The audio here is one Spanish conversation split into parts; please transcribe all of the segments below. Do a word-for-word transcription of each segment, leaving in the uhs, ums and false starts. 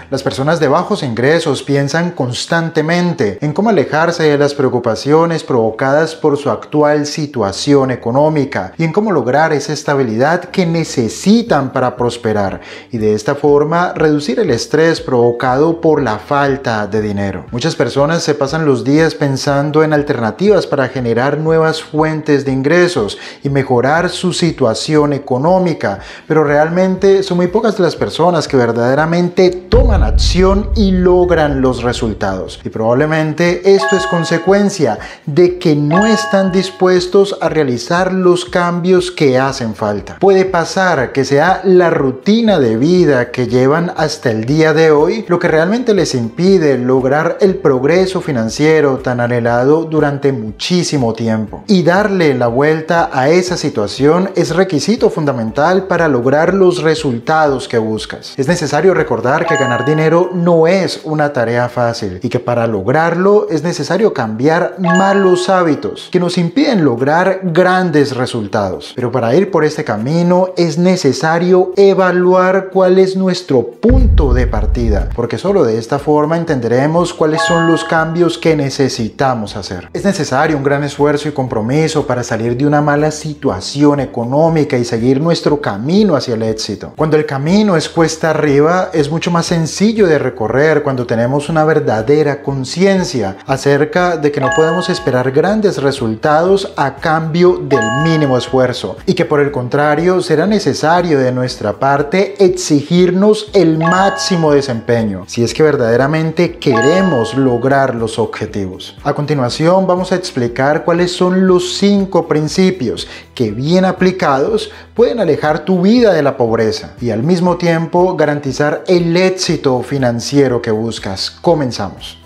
Las personas de bajos ingresos piensan constantemente en cómo alejarse de las preocupaciones provocadas por su actual situación económica y en cómo lograr esa estabilidad que necesitan para prosperar y de esta forma reducir el estrés provocado por la falta de dinero. Muchas personas se pasan los días pensando en alternativas para generar nuevas fuentes de ingresos y mejorar su situación económica, pero realmente son muy pocas las personas que verdaderamente toman acción y logran los resultados. Y probablemente esto es consecuencia de que no están dispuestos a realizar los cambios que hacen falta. Puede pasar que sea la rutina de vida que llevan hasta el día de hoy lo que realmente les impide lograr el progreso financiero tan anhelado durante muchísimo tiempo. Y darle la vuelta a esa situación es requisito fundamental para lograr los resultados que buscas. Es necesario recordar que ganar dinero no es una tarea fácil y que para lograrlo es necesario cambiar malos hábitos que nos impiden lograr grandes resultados. Pero para ir por este camino es necesario evaluar cuál es nuestro punto de partida, porque solo de esta forma entenderemos cuáles son los cambios que necesitamos hacer. Es necesario un gran esfuerzo y compromiso para salir de una mala situación económica y seguir nuestro camino hacia el éxito. Cuando el camino es cuesta arriba, es mucho más sencillo de recorrer cuando tenemos una verdadera conciencia acerca de que no podemos esperar grandes resultados a cambio del mínimo esfuerzo y que por el contrario será necesario de nuestra parte exigirnos el máximo desempeño si es que verdaderamente queremos lograr los objetivos. A continuación vamos a explicar cuáles son los cinco principios que bien aplicados pueden alejar tu vida de la pobreza y al mismo tiempo garantizar el éxito financiero que buscas. Comenzamos.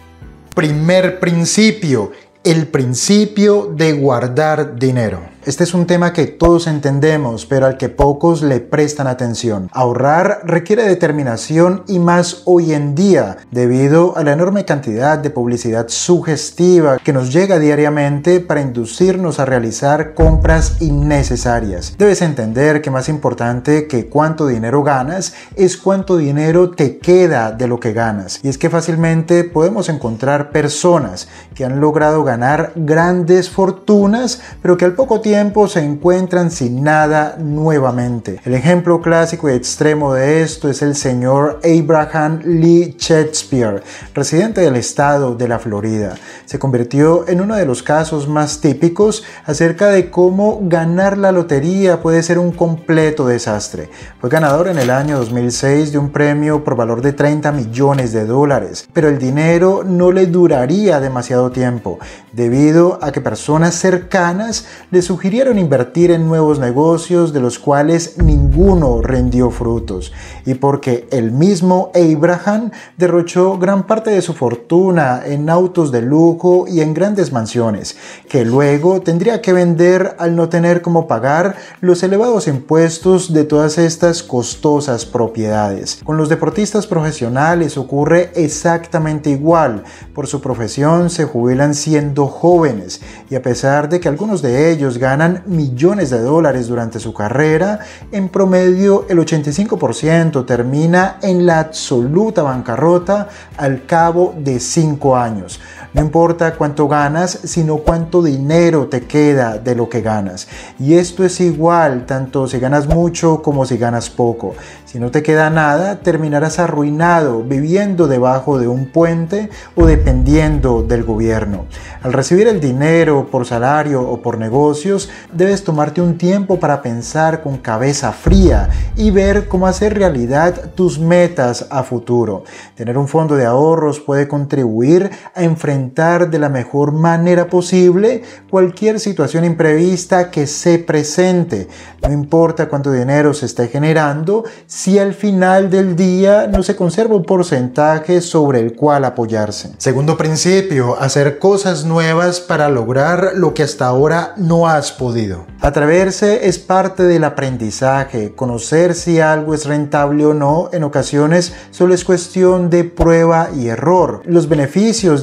Primer principio: el principio de guardar dinero. Este es un tema que todos entendemos, pero al que pocos le prestan atención. Ahorrar requiere determinación y más hoy en día, debido a la enorme cantidad de publicidad sugestiva que nos llega diariamente para inducirnos a realizar compras innecesarias. Debes entender que más importante que cuánto dinero ganas es cuánto dinero te queda de lo que ganas. Y es que fácilmente podemos encontrar personas que han logrado ganar grandes fortunas, pero que al poco tiempo se encuentran sin nada nuevamente. El ejemplo clásico y extremo de esto es el señor Abraham Lee Shakespeare, residente del estado de la Florida. Se convirtió en uno de los casos más típicos acerca de cómo ganar la lotería puede ser un completo desastre. Fue ganador en el año dos mil seis de un premio por valor de treinta millones de dólares, pero el dinero no le duraría demasiado tiempo, debido a que personas cercanas le sugirieron invertir en nuevos negocios de los cuales ninguno rindió frutos, y porque el mismo Abraham derrochó gran parte de su fortuna en autos de lujo y en grandes mansiones, que luego tendría que vender al no tener cómo pagar los elevados impuestos de todas estas costosas propiedades. Con los deportistas profesionales ocurre exactamente igual. Por su profesión se jubilan siendo jóvenes, y a pesar de que algunos de ellos ganan millones de dólares durante su carrera, en promedio el ochenta y cinco por ciento termina en la absoluta bancarrota al cabo de cinco años. No importa cuánto ganas, sino cuánto dinero te queda de lo que ganas. Y esto es igual, tanto si ganas mucho como si ganas poco. Si no te queda nada, terminarás arruinado, viviendo debajo de un puente o dependiendo del gobierno. Al recibir el dinero por salario o por negocios, debes tomarte un tiempo para pensar con cabeza fría y ver cómo hacer realidad tus metas a futuro. Tener un fondo de ahorros puede contribuir a enfrentar de la mejor manera posible cualquier situación imprevista que se presente. No importa cuánto dinero se esté generando, si al final del día no se conserva un porcentaje sobre el cual apoyarse. Segundo principio: hacer cosas nuevas para lograr lo que hasta ahora no has podido. Atreverse es parte del aprendizaje. Conocer si algo es rentable o no en ocasiones solo es cuestión de prueba y error. Los beneficios de adentrar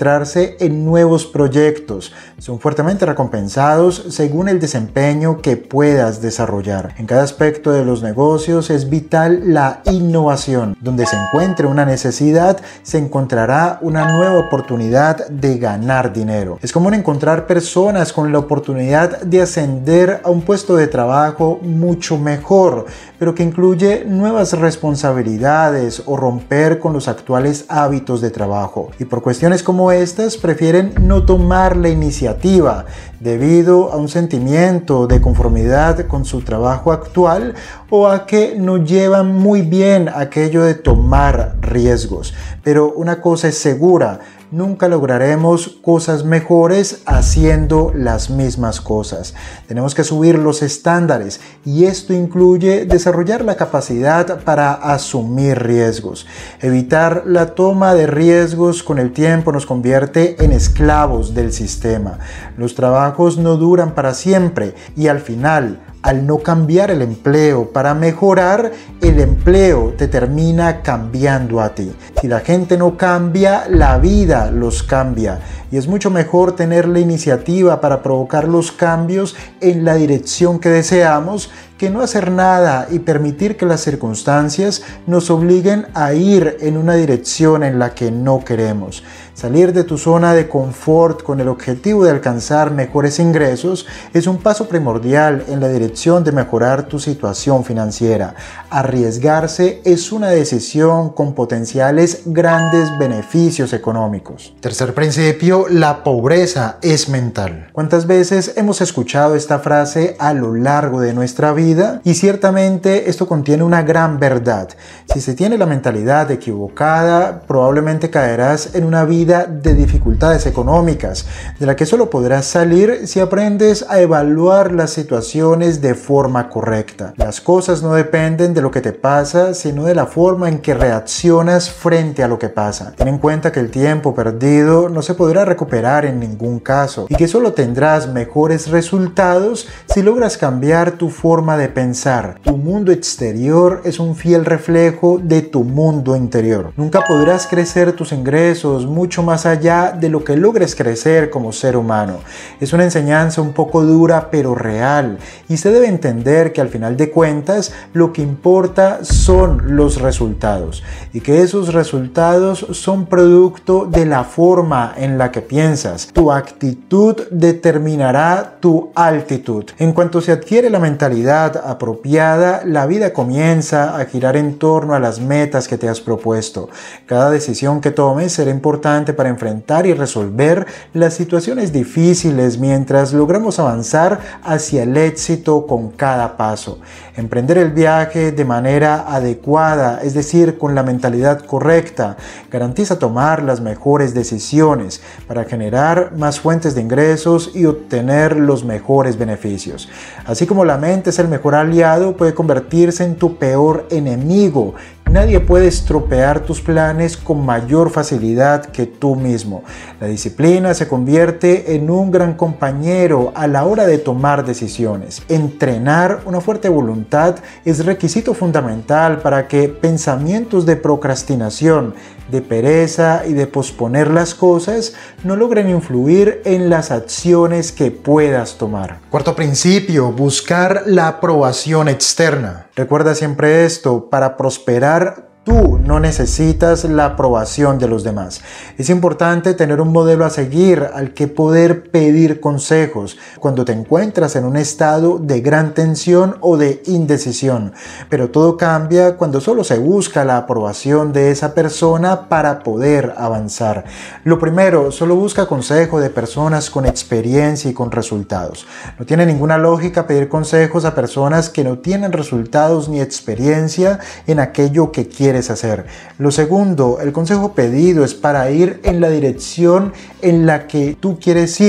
concentrarse en nuevos proyectos. Son fuertemente recompensados según el desempeño que puedas desarrollar. En cada aspecto de los negocios es vital la innovación. Donde se encuentre una necesidad, se encontrará una nueva oportunidad de ganar dinero. Es común encontrar personas con la oportunidad de ascender a un puesto de trabajo mucho mejor, pero que incluye nuevas responsabilidades o romper con los actuales hábitos de trabajo. Y por cuestiones como estas prefieren no tomar la iniciativa debido a un sentimiento de conformidad con su trabajo actual o a que no llevan muy bien aquello de tomar riesgos. Pero una cosa es segura: nunca lograremos cosas mejores haciendo las mismas cosas. Tenemos que subir los estándares y esto incluye desarrollar la capacidad para asumir riesgos. Evitar la toma de riesgos con el tiempo nos convierte en esclavos del sistema. Los trabajos no duran para siempre y al final, al no cambiar el empleo para mejorar, el empleo te termina cambiando a ti. Si la gente no cambia, la vida los cambia. Y es mucho mejor tener la iniciativa para provocar los cambios en la dirección que deseamos que no hacer nada y permitir que las circunstancias nos obliguen a ir en una dirección en la que no queremos. Salir de tu zona de confort con el objetivo de alcanzar mejores ingresos es un paso primordial en la dirección de mejorar tu situación financiera. Arriesgarse es una decisión con potenciales grandes beneficios económicos. Tercer principio: la pobreza es mental. ¿Cuántas veces hemos escuchado esta frase a lo largo de nuestra vida? Y ciertamente esto contiene una gran verdad. Si se tiene la mentalidad equivocada, probablemente caerás en una vida de dificultades económicas, de la que solo podrás salir si aprendes a evaluar las situaciones de forma correcta. Las cosas no dependen de lo que te pasa, sino de la forma en que reaccionas frente a lo que pasa. Ten en cuenta que el tiempo perdido no se podrá recuperar en ningún caso y que solo tendrás mejores resultados si logras cambiar tu forma de pensar. Tu mundo exterior es un fiel reflejo de tu mundo interior. Nunca podrás crecer tus ingresos mucho más allá de lo que logres crecer como ser humano. Es una enseñanza un poco dura pero real, y se debe entender que al final de cuentas lo que importa son los resultados y que esos resultados son producto de la forma en la que piensas. Tu actitud determinará tu altitud. En cuanto se adquiere la mentalidad apropiada, la vida comienza a girar en torno a las metas que te has propuesto. Cada decisión que tomes será importante para enfrentar y resolver las situaciones difíciles mientras logramos avanzar hacia el éxito con cada paso. Emprender el viaje de manera adecuada, es decir, con la mentalidad correcta, garantiza tomar las mejores decisiones para generar más fuentes de ingresos y obtener los mejores beneficios. Así como la mente es el mejor aliado, puede convertirse en tu peor enemigo. Nadie puede estropear tus planes con mayor facilidad que tú mismo. La disciplina se convierte en un gran compañero a la hora de tomar decisiones. Entrenar una fuerte voluntad es requisito fundamental para que pensamientos de procrastinación, de pereza y de posponer las cosas no logren influir en las acciones que puedas tomar. Cuarto principio: buscar la aprobación externa. Recuerda siempre esto: para prosperar, tú no necesitas la aprobación de los demás. Es importante tener un modelo a seguir al que poder pedir consejos cuando te encuentras en un estado de gran tensión o de indecisión. Pero todo cambia cuando solo se busca la aprobación de esa persona para poder avanzar. Lo primero, solo busca consejo de personas con experiencia y con resultados. No tiene ninguna lógica pedir consejos a personas que no tienen resultados ni experiencia en aquello que quieres hacer. Lo segundo, el consejo pedido es para ir en la dirección en la que tú quieres ir,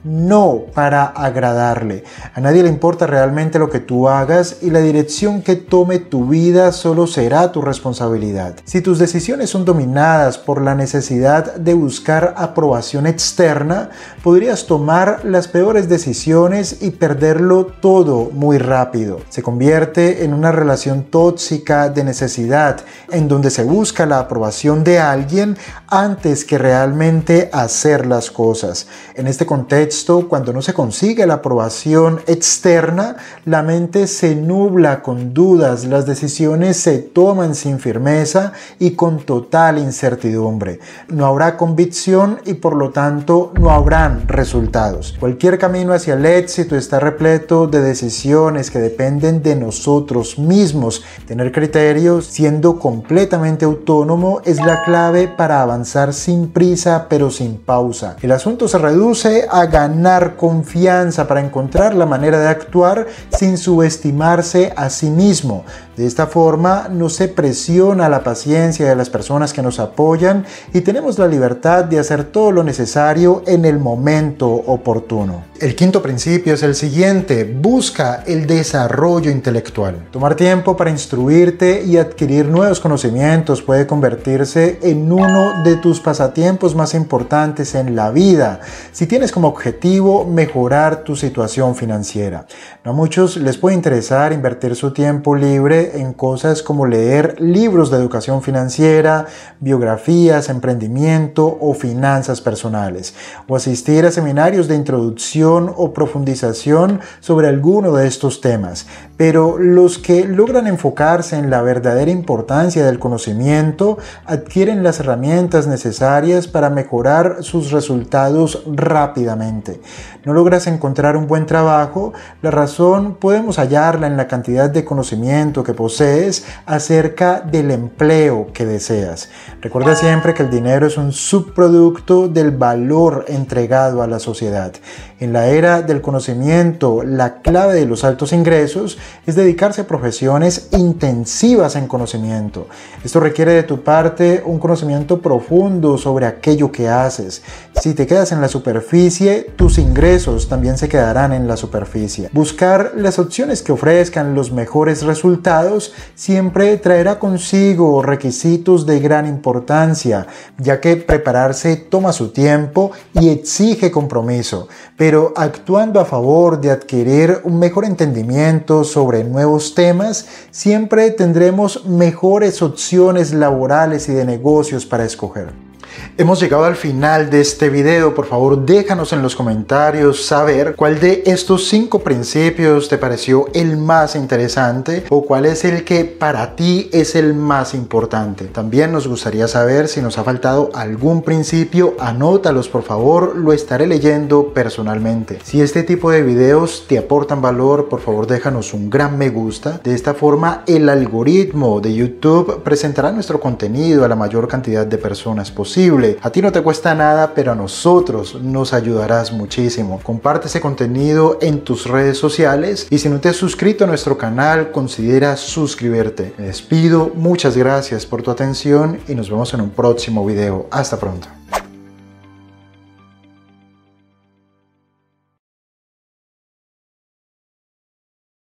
no para agradarle. A nadie le importa realmente lo que tú hagas y la dirección que tome tu vida solo será tu responsabilidad. Si tus decisiones son dominadas por la necesidad de buscar aprobación externa, podrías tomar las peores decisiones y perderlo todo muy rápido. Se convierte en una relación tóxica de necesidad, en donde se busca la aprobación de alguien antes que realmente hacer las cosas. En este contexto, cuando no se consigue la aprobación externa, la mente se nubla con dudas, las decisiones se toman sin firmeza y con total incertidumbre. No habrá convicción y por lo tanto no habrán resultados. Cualquier camino hacia el éxito está repleto de decisiones que dependen de nosotros mismos. Tener criterios, siendo completamente autónomo, es la clave para avanzar sin prisa pero sin pausa. El asunto se reduce a ganar confianza para encontrar la manera de actuar sin subestimarse a sí mismo. De esta forma no se presiona la paciencia de las personas que nos apoyan y tenemos la libertad de hacer todo lo necesario en el momento oportuno. El quinto principio es el siguiente: busca el desarrollo intelectual. Tomar tiempo para instruirte y adquirir nuevos conocimientos puede convertirse en uno de tus pasatiempos más importantes en la vida, si tienes como objetivo mejorar tu situación financiera. No a muchos les puede interesar invertir su tiempo libre en cosas como leer libros de educación financiera, biografías, emprendimiento o finanzas personales, o asistir a seminarios de introducción o profundización sobre alguno de estos temas. Pero los que logran enfocarse en la verdadera importancia del conocimiento adquieren las herramientas necesarias para mejorar sus resultados rápidamente. ¿No logras encontrar un buen trabajo? La razón podemos hallarla en la cantidad de conocimiento que posees acerca del empleo que deseas. Recuerda siempre que el dinero es un subproducto del valor entregado a la sociedad. En la era del conocimiento, la clave de los altos ingresos es dedicarse a profesiones intensivas en conocimiento. Esto requiere de tu parte un conocimiento profundo sobre aquello que haces. Si te quedas en la superficie, tus ingresos también se quedarán en la superficie. Buscar las opciones que ofrezcan los mejores resultados siempre traerá consigo requisitos de gran importancia, ya que prepararse toma su tiempo y exige compromiso, pero actuando a favor de adquirir un mejor entendimiento sobre nuevos temas, siempre tendremos mejores opciones laborales y de negocios para escoger. Hemos llegado al final de este video. Por favor, déjanos en los comentarios saber cuál de estos cinco principios te pareció el más interesante o cuál es el que para ti es el más importante. También nos gustaría saber si nos ha faltado algún principio. Anótalos, por favor, lo estaré leyendo personalmente. Si este tipo de videos te aportan valor, por favor déjanos un gran me gusta. De esta forma, el algoritmo de YouTube presentará nuestro contenido a la mayor cantidad de personas posible. A ti no te cuesta nada, pero a nosotros nos ayudarás muchísimo. Comparte ese contenido en tus redes sociales y si no te has suscrito a nuestro canal, considera suscribirte. Me despido, muchas gracias por tu atención y nos vemos en un próximo video. Hasta pronto.